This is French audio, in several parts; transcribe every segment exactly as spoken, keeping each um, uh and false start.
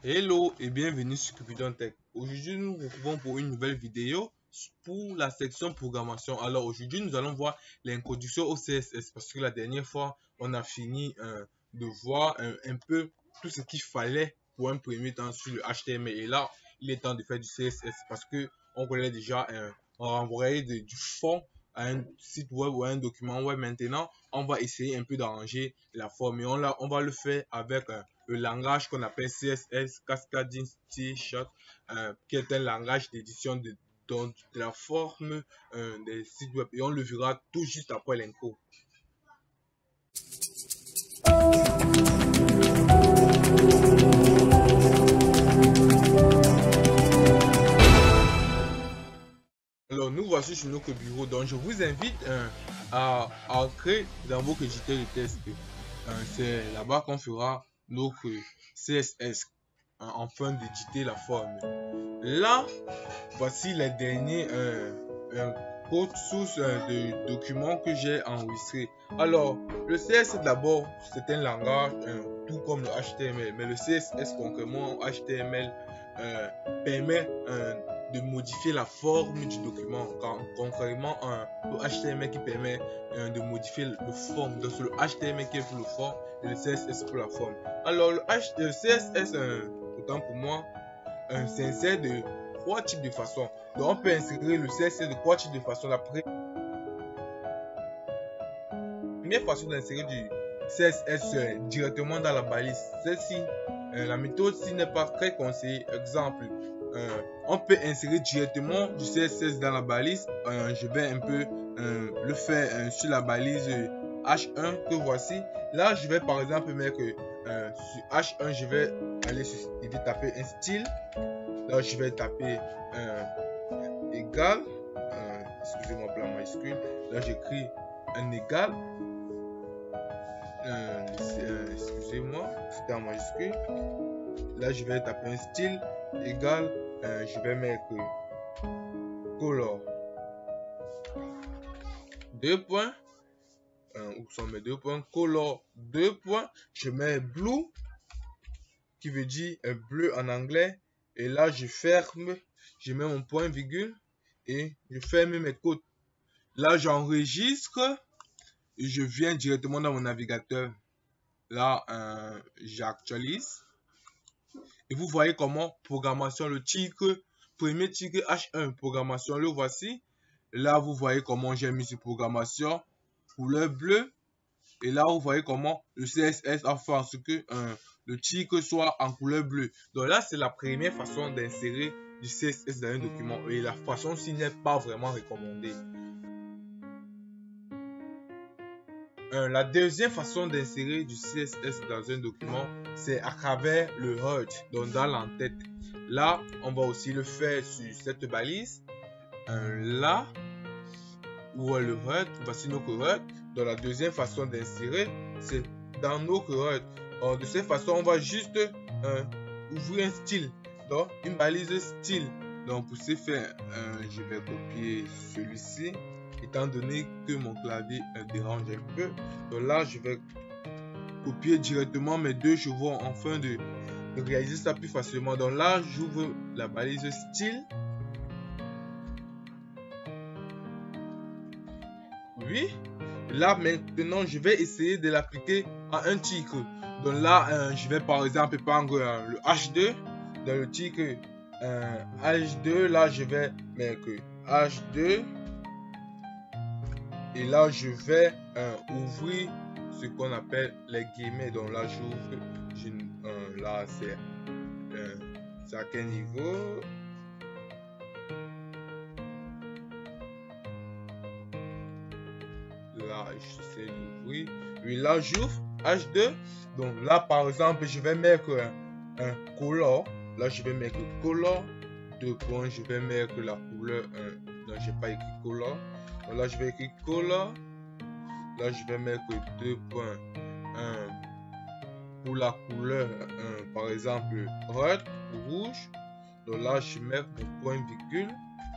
Hello et bienvenue sur Cupidon Tech. Aujourd'hui, nous nous retrouvons pour une nouvelle vidéo pour la section programmation. Alors aujourd'hui, nous allons voir l'introduction au C S S parce que la dernière fois, on a fini euh, de voir un, un peu tout ce qu'il fallait pour un premier temps sur le H T M L. Et là, il est temps de faire du C S S parce que on connaît déjà un, on renvoyait du fond à un site web ou à un document web. Maintenant, on va essayer un peu d'arranger la forme et on, la, on va le faire avec euh, le langage qu'on appelle C S S, Cascading Style Shot, euh, qui est un langage d'édition de, de, de la forme euh, des sites web. Et on le verra tout juste après l'intro. Alors nous voici sur notre bureau, donc je vous invite euh, à, à entrer dans vos registres de test. Euh, C'est là-bas qu'on fera notre C S S euh, afin d'éditer la forme. Là, voici les derniers euh, euh, codes sources euh, de documents que j'ai enregistrés. Alors, le C S S d'abord, c'est un langage euh, tout comme le H T M L, mais le C S S concrètement H T M L euh, permet euh, de modifier la forme du document. Quand, concrètement, euh, le H T M L qui permet euh, de modifier le forme. Donc, c'est le H T M L qui est pour le fond et le C S S pour la forme. Alors, le, H, le C S S, euh, autant pour moi, euh, s'insère de trois types de façons. Donc, on peut insérer le C S S de trois types de façons. La première façon d'insérer du C S S euh, directement dans la balise. Celle-ci, euh, la méthode-ci n'est pas très conseillée. Exemple, euh, on peut insérer directement du C S S dans la balise. Euh, je vais un peu euh, le faire euh, sur la balise H un que voici. Là, je vais par exemple mettre euh, sur H un, je vais aller sur, je vais taper un style. Là, je vais taper euh, égal. Euh, Excusez-moi pour la majuscule. Là, j'écris un égal. Euh, euh, Excusez-moi, c'était en majuscule. Là, je vais taper un style égal. Euh, je vais mettre color. Deux points. Euh, où sont mes deux points? Color, deux points. Je mets blue, qui veut dire euh, bleu en anglais. Et là, je ferme. Je mets mon point virgule. Et je ferme mes codes. Là, j'enregistre. Et je viens directement dans mon navigateur. Là, euh, j'actualise. Et vous voyez comment programmation, le titre, premier titre H un, programmation, le voici. Là, vous voyez comment j'ai mis sur programmation, couleur bleue. Et là, vous voyez comment le C S S a fait en sorte que euh, le titre soit en couleur bleue. Donc là, c'est la première façon d'insérer du C S S dans un document. Et la façon-ci n'est pas vraiment recommandée. Euh, la deuxième façon d'insérer du C S S dans un document, c'est à travers le H U D, donc dans l'entête. Là, on va aussi le faire sur cette balise. Euh, là, où est le H U D, voici notre H U D. Donc la deuxième façon d'insérer, c'est dans notre H U D. Alors, de cette façon, on va juste euh, ouvrir un style, donc une balise style. Donc pour ce faire, euh, je vais copier celui-ci. Étant donné que mon clavier euh, dérange un peu, donc là je vais copier directement mes deux chevaux afin de, de réaliser ça plus facilement. Donc là j'ouvre la balise style. Oui. Là maintenant je vais essayer de l'appliquer à un titre. Donc là euh, je vais par exemple prendre euh, le H deux. Dans le titre euh, H deux, là je vais mettre H deux. Et là, je vais euh, ouvrir ce qu'on appelle les guillemets. Donc là, j'ouvre. Euh, là, c'est euh, à quel niveau? Là, j'essaie d'ouvrir. Oui, là, j'ouvre H deux. Donc là, par exemple, je vais mettre un, un color. Là, je vais mettre color. Deux points. Je vais mettre la couleur. Euh, non, j'ai pas écrit color. Donc là, je vais écrire color. Là, je vais mettre deux points. Un pour la couleur, un, par exemple, red, rouge. Donc là, je mets mon point virgule.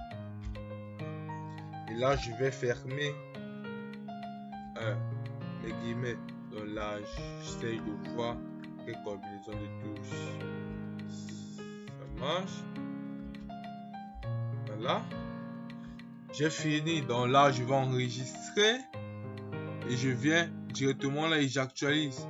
Et là, je vais fermer euh, les guillemets. Donc là, j'essaie de voir quelle combinaison de touches. image. Voilà. J'ai fini. Donc là, je vais enregistrer. Et je viens directement là et j'actualise.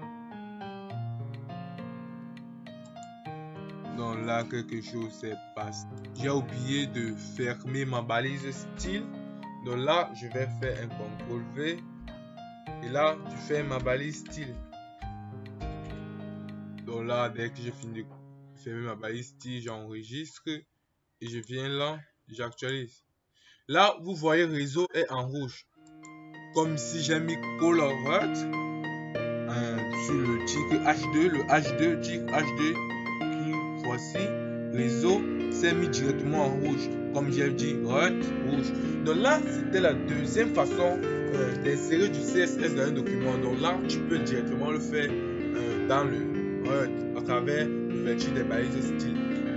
Donc là, quelque chose s'est passé. J'ai oublié de fermer ma balise style. Donc là, je vais faire un contrôle V. Et là, je fais ma balise style. Donc là, dès que j'ai fini de fermer ma balise style, j'enregistre. Et je viens là, j'actualise. Là, vous voyez, réseau est en rouge. Comme si j'ai mis Color Route euh, sur le titre H deux. Le H deux, titre H deux. Qui, voici, réseau s'est mis directement en rouge. Comme j'ai dit, Route, rouge. Donc là, c'était la deuxième façon euh, d'insérer du C S S dans un document. Donc là, tu peux directement le faire euh, dans le Route à travers l'ouverture des balises style.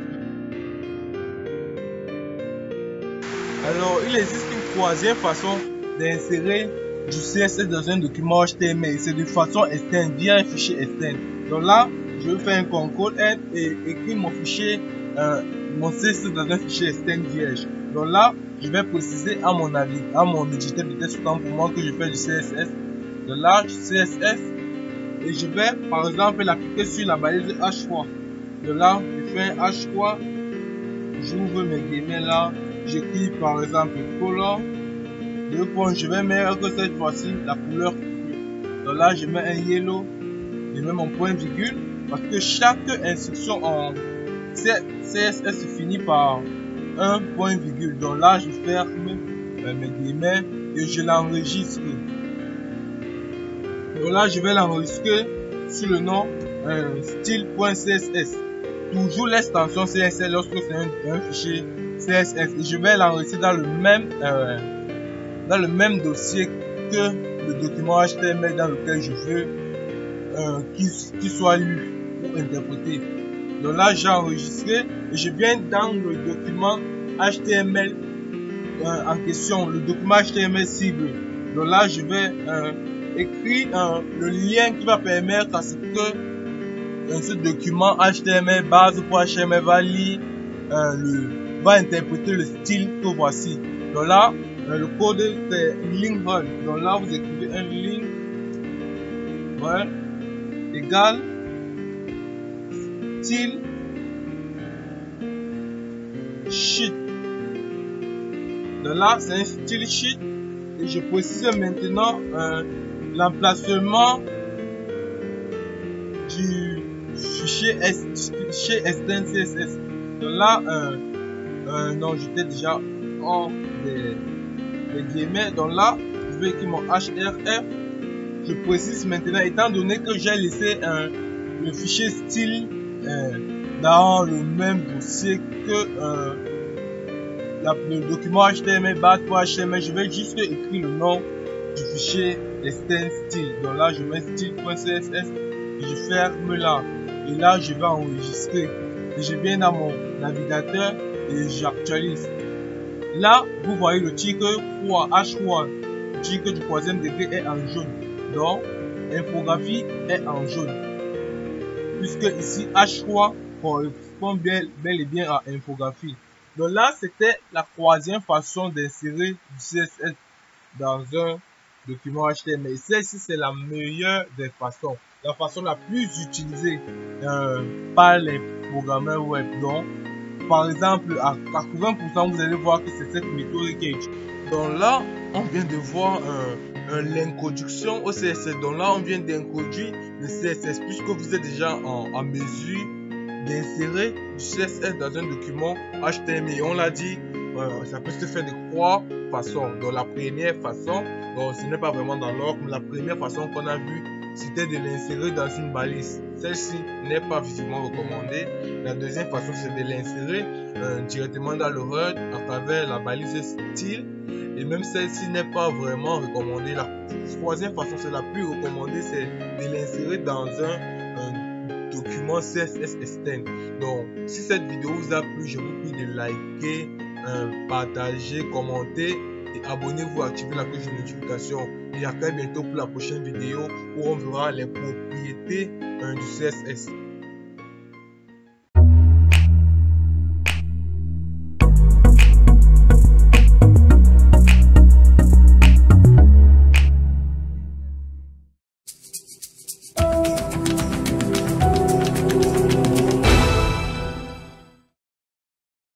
Alors, il existe une troisième façon d'insérer du C S S dans un document H T M L. C'est de façon externe, via un fichier externe. Donc là, je vais faire un contrôle N et écrire mon fichier, euh, mon C S S dans un fichier externe vierge. Donc là, je vais préciser à mon avis, à mon éditeur de texte pour moi que je fais du C S S. Donc là, du C S S et je vais par exemple l'appliquer sur la balise H trois. Donc là, je fais un H trois, j'ouvre mes guillemets là. J'écris par exemple color, deux points, je vais mettre que cette fois-ci la couleur. Donc là, je mets un yellow, je mets mon point virgule, parce que chaque instruction en C S S finit par un point virgule. Donc là, je ferme mes guillemets et je l'enregistre. Donc là, je vais l'enregistrer sur le nom euh, style.css. Toujours l'extension C S S lorsque c'est un, un fichier C S S. Et je vais l'enregistrer dans le même euh, dans le même dossier que le document H T M L dans lequel je veux euh, qu'il qu'il soit lu ou interprété. Donc là, j'ai enregistré et je viens dans le document H T M L euh, en question, le document H T M L cible. Donc là, je vais euh, écrire euh, le lien qui va permettre à ce que euh, ce document H T M L base.html va lire euh, le va interpréter le style que voici. Donc là, euh, le code c'est link run. Donc là, vous écrivez un link run égal style sheet. Donc là, c'est un style sheet et je précise maintenant euh, l'emplacement du fichier fichier externe C S S. Donc là, euh, euh, non, j'étais déjà en des, des guillemets. Donc là, je vais écrire mon H R F. Je précise maintenant, étant donné que j'ai laissé euh, le fichier style euh, dans le même dossier que euh, la, le document H T M L base.html, je vais juste écrire le nom du fichier externe style. Donc là, je mets style.css et je ferme là. Et là, je vais enregistrer. Et je viens dans mon navigateur et j'actualise. Là, vous voyez le titre trois H trois. Le titre du troisième degré est en jaune. Donc, infographie est en jaune. Puisque ici, H trois correspond bien, bel et bien à infographie. Donc là, c'était la troisième façon d'insérer du C S S dans un document H T M L. Celle-ci, c'est la meilleure des façons. La façon la plus utilisée euh, par les programmeurs web. Donc, par exemple, à quatre-vingts pour cent, vous allez voir que c'est cette méthode qui est utilisée. Donc là, on vient de voir un, un l'introduction au C S S. Donc là, on vient d'introduire le C S S puisque vous êtes déjà en, en mesure d'insérer du C S S dans un document H T M L. On l'a dit, euh, ça peut se faire de trois façons. Donc la première façon, donc ce n'est pas vraiment dans l'ordre, mais la première façon qu'on a vue, c'était de l'insérer dans une balise. Celle-ci n'est pas visiblement recommandée. La deuxième façon, c'est de l'insérer euh, directement dans le Word à travers la balise style. Et même celle-ci n'est pas vraiment recommandée. La troisième façon, c'est la plus recommandée, c'est de l'insérer dans un, un document C S S externe. Donc, si cette vidéo vous a plu, je vous prie de liker, euh, partager, commenter. Et abonnez-vous, activez la cloche de notification. Et à très bientôt pour la prochaine vidéo où on verra les propriétés euh, du C S S.